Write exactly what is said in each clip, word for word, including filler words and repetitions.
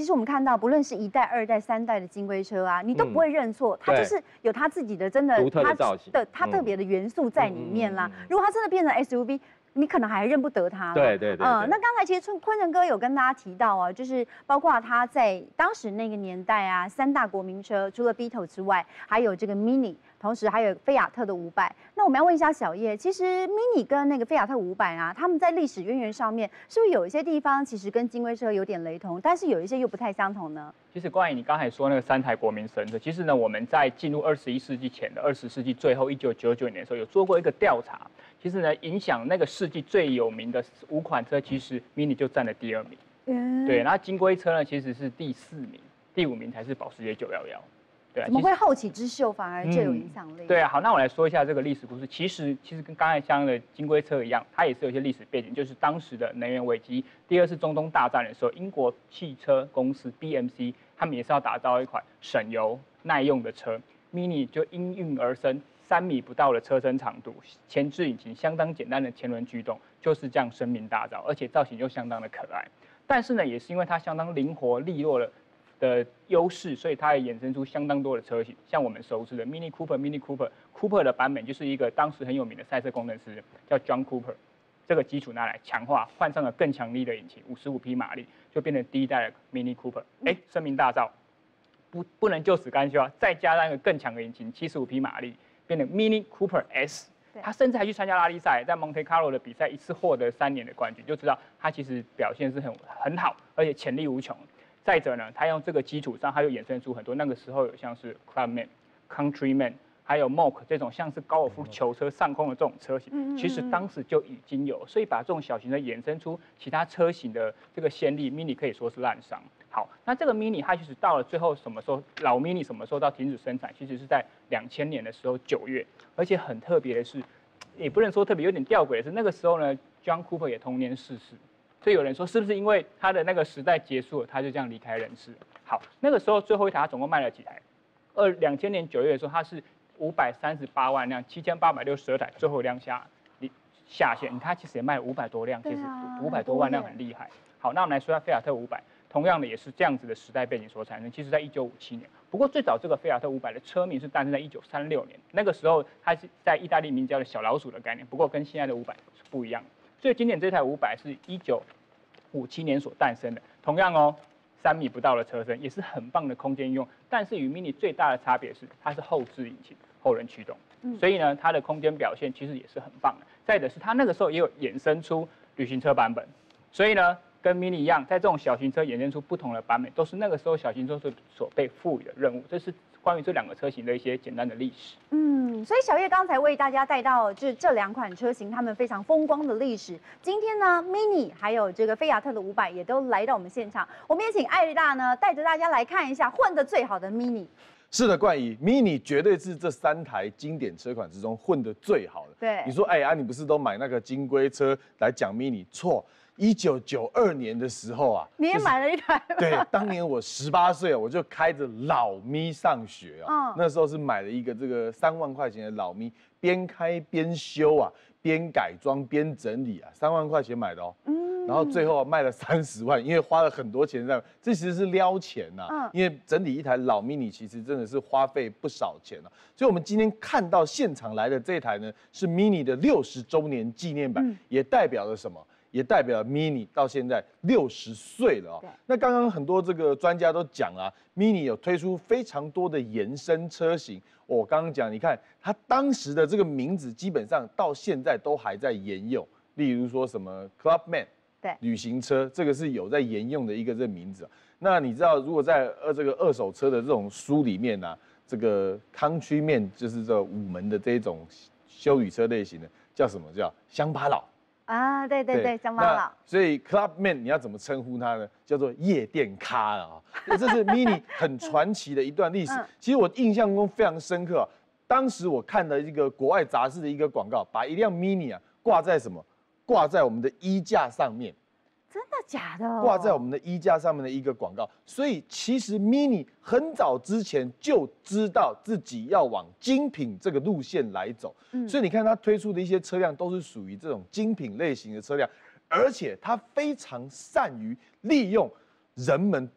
实我们看到，不论是一代、二代、三代的金龟车啊，你都不会认错，它就是有它自己的真的独特的造型的它特别的元素在里面啦。如果它真的变成 S U V， 你可能还认不得它了。 对对对。嗯， 那刚才其实坤城哥有跟大家提到啊，就是包括他在当时那个年代啊，三大国民车除了 Beetle 之外，还有这个 Mini。同时还有菲亚特的五百，那我们要问一下小叶，其实 Mini 跟那个菲亚特五百啊，他们在历史渊源上面，是不是有一些地方其实跟金龟车有点雷同，但是有一些又不太相同呢？ 其实关于你刚才说那个三台国民神车，其实呢，我们在进入二十一世纪前的二十世纪最后一九九九年的时候，有做过一个调查。其实呢，影响那个世纪最有名的五款车，其实 Mini 就占了第二名。嗯，对，然后金龟车呢，其实是第四名，第五名才是保时捷九一一。对、啊， 怎么会后起之秀反而最有影响力、嗯？ 对啊，好，那我来说一下这个历史故事。其实，其实跟刚才讲的金龟车一样，它也是有一些历史背景，就是当时的能源危机，第二次中东大战的时候，英国汽车公司 B M C 他们也是要打造一款省油耐用的车 ，Mini 就应运而生，三米不到的车身长度，前置引擎相当简单的前轮驱动，就是这样声名大噪，而且造型又相当的可爱。但是呢，也是因为它相当灵活利落的。的优势，所以它也衍生出相当多的车型，像我们熟知的 Mini Cooper、Mini Cooper、Cooper 的版本就是一个当时很有名的赛车工程师叫 John Cooper， 这个基础拿来强化，换上了更强力的引擎，五十五匹马力，就变成第一代的 Mini Cooper， 哎，声名大噪，不不能就此干休啊，再加上一个更强的引擎，七十五匹马力，变成 Mini Cooper S。他甚至还去参加拉力赛，在 Monte Carlo 的比赛一次获得三年的冠军，就知道他其实表现是很很好，而且潜力无穷。再者呢，他用这个基础上，他又衍生出很多那个时候有像是 Clubman、Countryman， 还有 Moke 这种像是高尔夫球车上空的这种车型，其实当时就已经有，所以把这种小型的衍生出其他车型的这个先例 ，Mini 可以说是滥觞。好，那这个 Mini 它其实到了最后什么时候，老 Mini 什么时候到停止生产？其实是在两千年的时候九月，而且很特别的是，也不能说特别，有点吊诡的是，那个时候呢 ，John Cooper 也同年逝世。所以有人说，是不是因为他的那个时代结束了，他就这样离开人世？好，那个时候最后一台他总共卖了几台？二两千年九月的时候，它是五百三十八万辆，七千八百六十二台，最后一辆下下线，它其实也卖了五百多辆，其实五百多万辆很厉害。好，那我们来说下菲亚特五百，同样的也是这样子的时代背景所产生。其实在一九五七年，不过最早这个菲亚特五百的车名是诞生在一九三六年，那个时候它是在意大利名叫的小老鼠的概念，不过跟现在的五百是不一样的。最经典这台五百是一九五七年所诞生的，同样哦，三米不到的车身，也是很棒的空间应用。但是与 Mini 最大的差别是，它是后置引擎、后轮驱动，嗯、所以呢，它的空间表现其实也是很棒的。再者是它那个时候也有衍生出旅行车版本，所以呢，跟 Mini 一样，在这种小型车衍生出不同的版本，都是那个时候小型车所所被赋予的任务。这是关于这两个车型的一些简单的历史。 嗯，所以小叶刚才为大家带到就是这两款车型他们非常风光的历史。今天呢 ，Mini 还有这个菲亚特的五百也都来到我们现场，我们也请艾丽大呢带着大家来看一下混得最好的 Mini。 是的，冠仪 ，Mini 绝对是这三台经典车款之中混得最好的。 对， 你说，哎啊，你不是都买那个金龟车来讲 Mini？ 错。一九九二年的时候啊， 你也买了一台、就是。 对，当年我十八岁，我就开着老咪上学啊。嗯、那时候是买了一个这个三万块钱的老咪，边开边修啊，边改装边整理啊，三万块钱买的哦。嗯。然后最后卖了三十万，因为花了很多钱在，这其实是撩钱呐、啊。嗯。因为整理一台老 Mini 其实真的是花费不少钱啊。所以我们今天看到现场来的这台呢，是 Mini 的六十周年纪念版，嗯、也代表了什么？也代表 Mini 到现在六十岁了哦。那刚刚很多这个专家都讲了、啊、，Mini 有推出非常多的延伸车型。我刚刚讲，你看它当时的这个名字，基本上到现在都还在沿用。例如说什么 Clubman， 对，旅行车，这个是有在沿用的一个这名字、啊。那你知道，如果在呃这个二手车的这种书里面呢、啊，这个 Countryman 就是这五门的这种休旅车类型的，叫什么叫乡巴佬？ 啊，对对对，乡巴佬。 所以 Clubman 你要怎么称呼它呢？叫做夜店咖啊！这是 Mini 很传奇的一段历史。嗯、其实我印象中非常深刻、啊，当时我看了一个国外杂志的一个广告，把一辆 Mini 啊挂在什么？挂在我们的衣架上面。 真的假的、哦？ 挂在我们的衣架上面的一个广告，所以其实 Mini 很早之前就知道自己要往精品这个路线来走，嗯、所以你看它推出的一些车辆都是属于这种精品类型的车辆，而且它非常善于利用人们对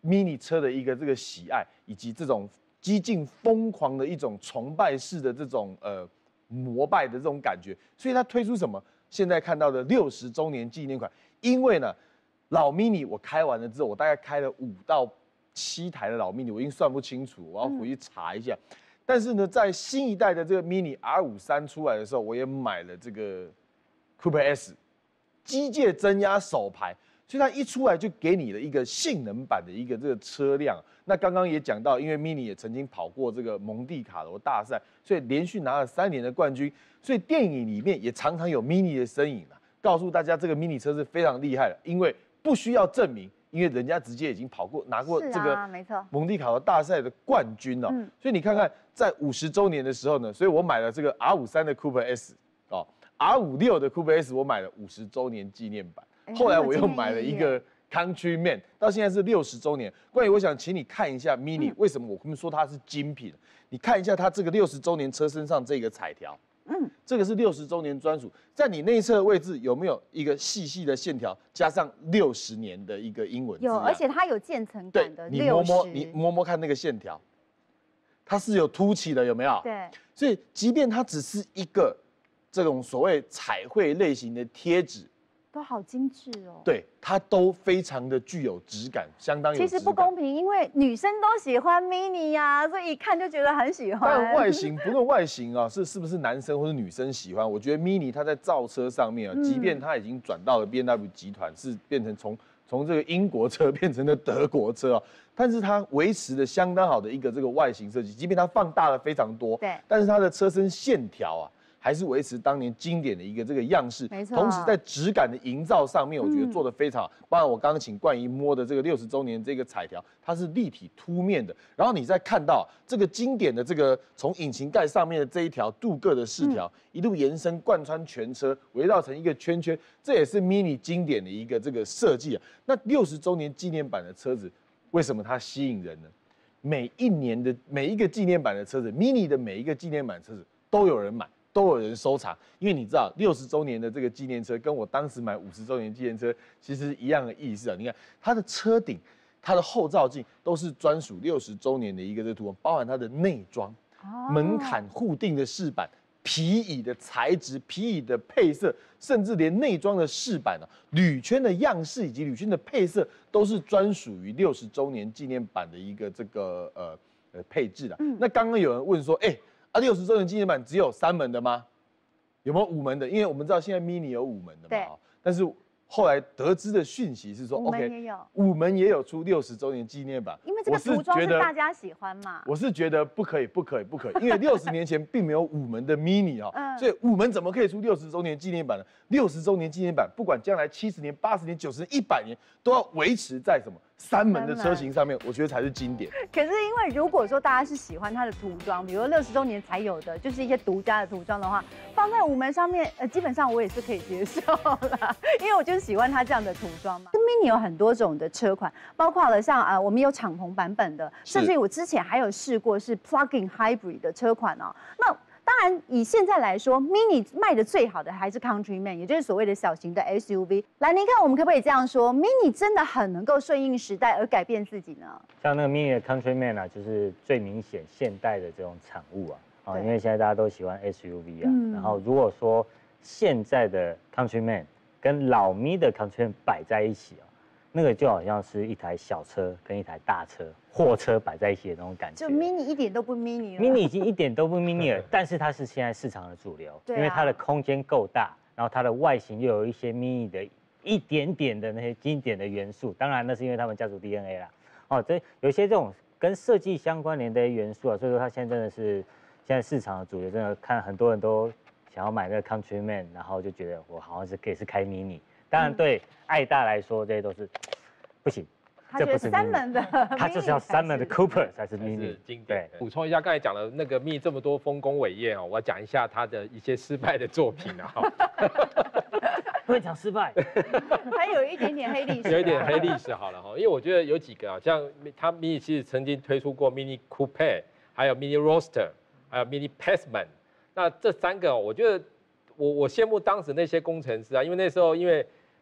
Mini 车的一个这个喜爱，以及这种激进疯狂的一种崇拜式的这种呃膜拜的这种感觉，所以它推出什么？现在看到的六十周年纪念款，因为呢，老 Mini 我开完了之后，我大概开了五到七台的老 Mini， 我已经算不清楚，我要回去查一下。嗯、但是呢，在新一代的这个 Mini R 五十三出来的时候，我也买了这个 Cooper S， 机械增压手排。所以它一出来就给你了一个性能版的一个这个车辆。那刚刚也讲到，因为 Mini 也曾经跑过这个蒙地卡罗大赛，所以连续拿了三年的冠军。所以电影里面也常常有 Mini 的身影啊，告诉大家这个 Mini 车是非常厉害的，因为不需要证明，因为人家直接已经跑过拿过这个蒙地卡罗大赛的冠军了。嗯、所以你看看，在五十周年的时候呢，所以我買了这个 R 五十三的 Cooper S 哦 ，R 五十六的 Cooper S 我买了五十周年纪念版。后来我又买了一个 Countryman， 到现在是六十周年。关于我想请你看一下 Mini，、嗯、为什么我们说它是精品？你看一下它这个六十周年车身上这个彩条，嗯，这个是六十周年专属，在你内侧位置有没有一个细细的线条，加上六十年的一个英文字样？ 有，而且它有渐层感的。 你摸摸，你摸摸看那个线条，它是有凸起的，有没有？ 对。 所以即便它只是一个这种所谓彩绘类型的贴纸。 都好精致哦， 对，它都非常的具有质感，相当有质感。 其实不公平，因为女生都喜欢 Mini 呀、啊，所以一看就觉得很喜欢。 但外形不论外形啊，是是不是男生或是女生喜欢，我觉得 Mini 它在造车上面啊，嗯、即便它已经转到了 B M W 集团，是变成从从这个英国车变成了德国车啊，但是它维持了相当好的一个这个外形设计，即便它放大了非常多， 对， 但是它的车身线条啊。还是维持当年经典的一个这个样式， 没错。 同时在质感的营造上面，我觉得做得非常好。嗯、包括我刚刚请冠仪摸的这个六十周年这个彩条，它是立体凸面的。然后你再看到这个经典的这个从引擎盖上面的这一条镀铬的饰条，嗯、一路延伸贯穿全车，围绕成一个圈圈，这也是 Mini 经典的一个这个设计啊。那六十周年纪念版的车子，为什么它吸引人呢？每一年的每一个纪念版的车子 ，Mini 的每一个纪念版车子都有人买。都有人收藏，因为你知道六十周年的这个纪念车，跟我当时买五十周年纪念车其实一样的意思啊。你看它的车顶、它的后照镜都是专属六十周年的一个这图案，包含它的内装、哦、门槛固定的饰板、皮椅的材质、皮椅的配色，甚至连内装的饰板啊、铝圈的样式以及铝圈的配色，都是专属于六十周年纪念版的一个这个呃呃配置的。嗯、那刚刚有人问说，哎、欸。啊，六十周年纪念版只有三门的吗？有没有五门的？因为我们知道现在 Mini 有五门的嘛，但是后来得知的讯息是说五门也有， OK， 五门也有出六十周年纪念版。 因为这个涂装是大家喜欢嘛。 我是觉得不可以，不可以，不可以，因为六十年前并没有五门的 Mini 哦，嗯、所以五门怎么可以出六十周年纪念版呢？六十周年纪念版，不管将来七十年、八十年、九十年、一百年，都要维持在什么？三门的车型上面，我觉得才是经典。 可是因为如果说大家是喜欢它的涂装，比如说六十周年才有的，就是一些独家的涂装的话，放在五门上面，呃，基本上我也是可以接受啦，因为我就是喜欢它这样的涂装嘛。Mini 有很多种的车款，包括了像呃我们有敞篷版本的，甚至于我之前还有试过是 Plug-in Hybrid 的车款哦。那当然，以现在来说 ，Mini 卖的最好的还是 Countryman， 也就是所谓的小型的 S U V。来，您看，我们可不可以这样说 ，Mini 真的很能够顺应时代而改变自己呢？ 像那个 Mini 的 Countryman 啊，就是最明显现代的这种产物啊，啊，因为现在大家都喜欢 S U V 啊。嗯、然后如果说现在的 Countryman 跟老 Mini 的 Countryman 摆在一起啊，那个就好像是一台小车跟一台大车。货车摆在一起的那种感觉， 就 Mini 一点都不 Mini 了。 Mini 已经一点都不 Mini 了，但是它是现在市场的主流， 对啊、 因为它的空间够大，然后它的外形又有一些 Mini 的一点点的那些经典的元素。当然，那是因为他们家族 D N A 啦。哦，这有一些这种跟设计相关联的元素啊，所以说它现在真的是现在市场的主流，真的看很多人都想要买那个 Countryman， 然后就觉得我好像是可以是开 Mini。当然，对爱大来说，这些都是不行。 这不是三门的， 它就是要三门的 Cooper 才是 Mini 经典。补充一下，刚才讲了那个 Mini 这么多丰功伟业哦，我要讲一下它的一些失败的作品啊。 不会讲失败， 还有一点点黑历史， 有一点黑历史好了哈，因为我觉得有几个啊，像它 Mini 其实曾经推出过 Mini Coupe， 还有 Mini Roadster， 还有 Mini Passman。那这三个，我觉得我我羡慕当时那些工程师啊，因为那时候因为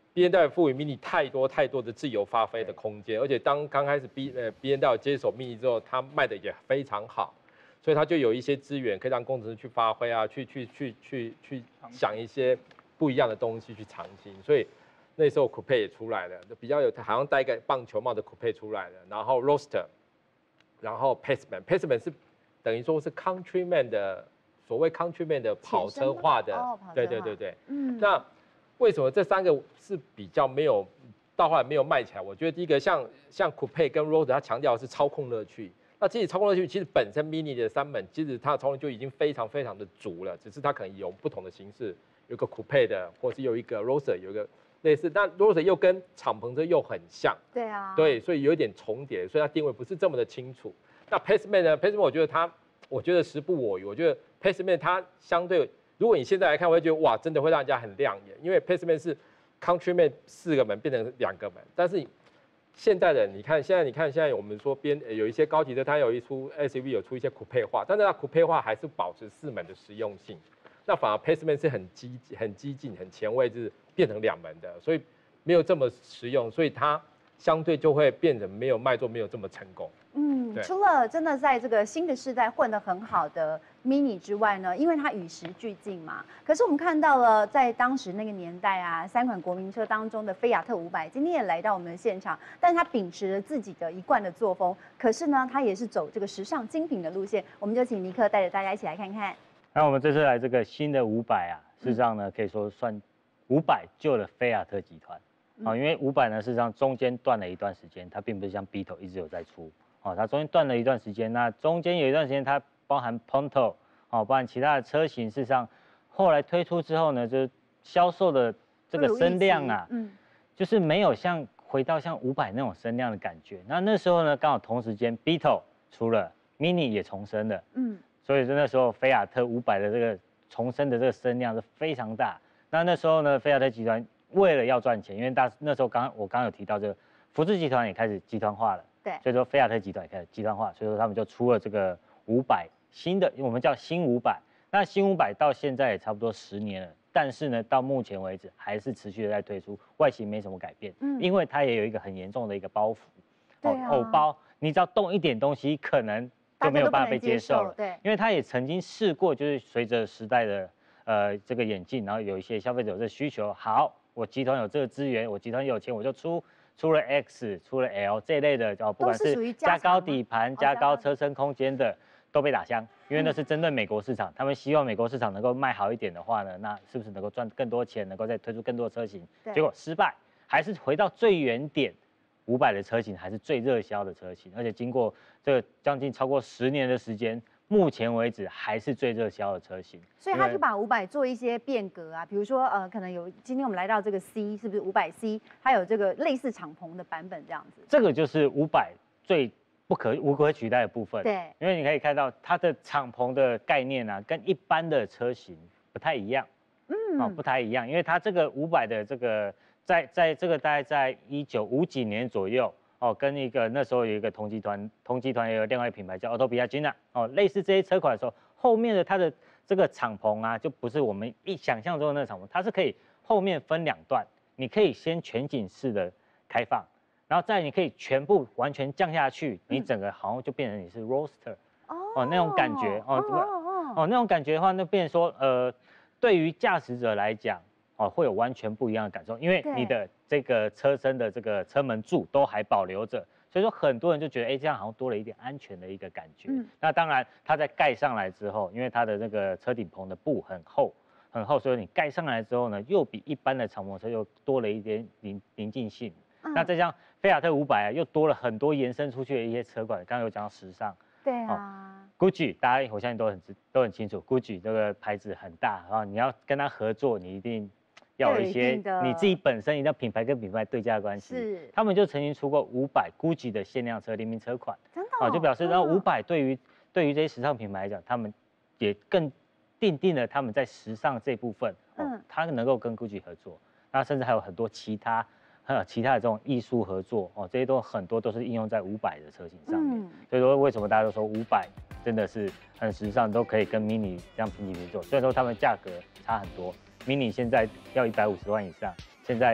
B N W 赋予 Mini 太多太多的自由发挥的空间，而且当刚开始 B 呃 B N W 接手 Mini 之后，它卖的也非常好，所以它就有一些资源可以让工程师去发挥啊，去去去去去想一些不一样的东西去尝新，所以那时候 Coupe 也出来了，比较有好像戴一个棒球帽的 Coupe 出来了，然后 Roadster， 然后 Paceman，Paceman 是等于说是 Countryman 的所谓 Countryman 的跑车化的， 哦、 对对对对， 嗯， 那。为什么这三个是比较没有到后来没有卖起来？我觉得第一个像像 Coupe 跟 Roadster， 它强调的是操控乐趣。那其实操控乐趣其实本身 Mini 的三门，其实它的操控就已经非常非常的足了，只是它可能有不同的形式，有个 Coupe 的，或是有一个 Roadster， 有一个类似。那 Roadster 又跟敞篷车又很像， 对啊， 对，所以有一点重叠，所以它定位不是这么的清楚。那 Paceman 呢 ？Paceman 我觉得它，我觉得时不我与，我觉得 Paceman 它相对。如果你现在来看，我会觉得哇，真的会让人家很亮眼，因为 Paceman 是 Countryman 四个门变成两个门，但是现代人，你看现在你看现在我们说边有一些高级车，它有一出 S U V 有出一些 Coupe 化，但是它 Coupe 化还是保持四门的实用性，那反而 Paceman 是很激很激进、很前卫，就是变成两门的，所以没有这么实用，所以它相对就会变成没有卖座没有这么成功。 嗯，除了真的在这个新的世代混得很好的 Mini 之外呢，因为它与时俱进嘛。可是我们看到了，在当时那个年代啊，三款国民车当中的菲亚特五百，今天也来到我们的现场，但是它秉持着自己的一贯的作风，可是呢，它也是走这个时尚精品的路线。我们就请尼克带着大家一起来看看。 那我们这次来这个新的五百啊，事实上呢，可以说算五百救了菲亚特集团啊，因为五百呢，事实上中间断了一段时间，它并不是像 Beetle 一直有在出。哦，它中间断了一段时间，那中间有一段时间它包含 Punto， 哦，包含其他的车型，事实上后来推出之后呢，就是销售的这个声量啊，嗯，就是没有像回到像五百那种声量的感觉。那那时候呢，刚好同时间 Beetle 出了 ，Mini 也重生了，嗯，所以那时候菲亚特五百的这个重生的这个声量是非常大。那那时候呢，菲亚特集团为了要赚钱，因为大那时候刚我刚刚有提到这个福斯集团也开始集团化了。 对， 所以说菲亚特集团也开始集团化，所以说他们就出了这个五百新的，我们叫新五百。那新五百到现在也差不多十年了，但是呢，到目前为止还是持续的在推出，外形没什么改变，嗯，因为它也有一个很严重的一个包袱， 对啊， 偶包，你只要动一点东西，可能就没有办法被接受了， 对， 因为它也曾经试过，就是随着时代的呃这个演进，然后有一些消费者有这需求，好，我集团有这个资源，我集团有钱，我就出。出了 X， 出了 L 这一类的，哦，不管是加高底盘、加高车身空间的，都被打枪，因为那是针对美国市场，他们希望美国市场能够卖好一点的话呢，那是不是能够赚更多钱，能够再推出更多的车型？结果失败，还是回到最原点，五百的车型还是最热销的车型，而且经过这个将近超过十年的时间。目前为止还是最热销的车型， 所以他就把五百做一些变革啊，比如说呃，可能有今天我们来到这个 C， 是不是五百 C？ 它有这个类似敞篷的版本这样子。这个就是五百最不可无可取代的部分。 对， 因为你可以看到它的敞篷的概念啊，跟一般的车型不太一样。嗯，哦，不太一样，因为它这个五百的这个在在这个大概在一九五几年左右。哦，跟一个那时候有一个同集团，同集团也有另外一个品牌叫 Autobiagina， 哦，类似这些车款的时候，后面的它的这个敞篷啊，就不是我们一想象中的那个敞篷，它是可以后面分两段，你可以先全景式的开放，然后再你可以全部完全降下去，你整个好像就变成你是 Roadster， 哦，哦那种感觉，哦哦哦那种感觉的话，那变成说，呃，对于驾驶者来讲。哦，会有完全不一样的感受，因为你的这个车身的这个车门柱都还保留着，所以说很多人就觉得，哎，这样好像多了一点安全的一个感觉。嗯、那当然，它在盖上来之后，因为它的那个车顶棚的布很厚，很厚，所以你盖上来之后呢，又比一般的敞篷车又多了一点宁宁静性。嗯、那再加上菲亚特五百啊，又多了很多延伸出去的一些车款，刚刚有讲到时尚。 对啊。 哦、Gucci 大家我相信都很都很清楚 ，Gucci 这个牌子很大啊，你要跟它合作，你一定。要有一些你自己本身一定要品牌跟品牌对价的关系，是他们就曾经出过五百 Gucci 的限量车联名车款， 真的、哦， 啊，就表示让五百对于对于这些时尚品牌来讲，他们也更奠定了他们在时尚这部分，哦、嗯，他能够跟 Gucci 合作，那甚至还有很多其他还有其他的这种艺术合作，哦，这些都很多都是应用在五百的车型上面，嗯、所以说为什么大家都说五百真的是很时尚，都可以跟 Mini 这样平起平坐，虽然说他们价格差很多。Mini 现在要一百五十万以上，现在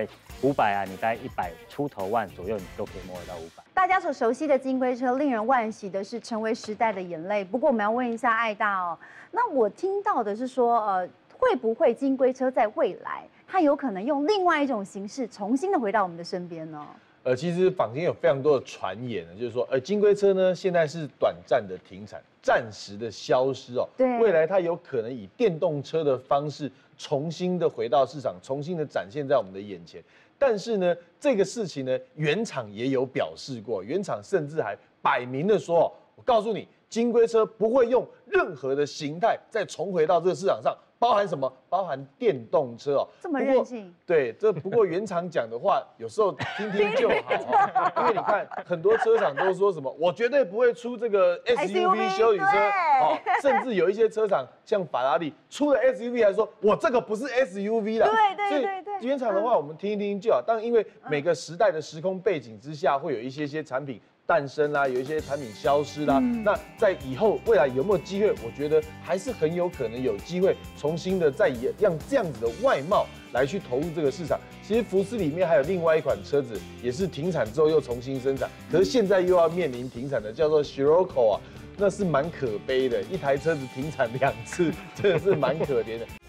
五百啊，你大概一百出头万左右，你都可以摸得到五百。 大家所熟悉的金龟车，令人惋惜的是成为时代的眼泪。不过我们要问一下艾大哦，那我听到的是说，呃，会不会金龟车在未来，它有可能用另外一种形式重新的回到我们的身边呢？ 呃，其实坊间有非常多的传言呢，就是说，呃，金龟车呢现在是短暂的停产，暂时的消失哦。 对。 未来它有可能以电动车的方式重新的回到市场，重新的展现在我们的眼前。但是呢，这个事情呢，原厂也有表示过，原厂甚至还摆明的说，我告诉你，金龟车不会用任何的形态再重回到这个市场上。包含什么？包含电动车哦， 这么任性。 对，这不过原厂讲的话，有时候听听就好、哦。因为你看，很多车厂都说什么，我绝对不会出这个 S U V 休旅车哦，甚至有一些车厂像法拉利出了 S U V 还说，我这个不是 S U V 啦。 对对对对。 所以原厂的话，我们听一听就好。当然，因为每个时代的时空背景之下，会有一些些产品诞生啦，有一些产品消失啦。嗯、那在以后未来有没有机会？我觉得还是很有可能有机会重新的再以让这样子的外貌来去投入这个市场。其实福斯里面还有另外一款车子，也是停产之后又重新生产，可是现在又要面临停产的，叫做 Scirocco 啊，那是蛮可悲的，一台车子停产两次，真的是蛮可怜的。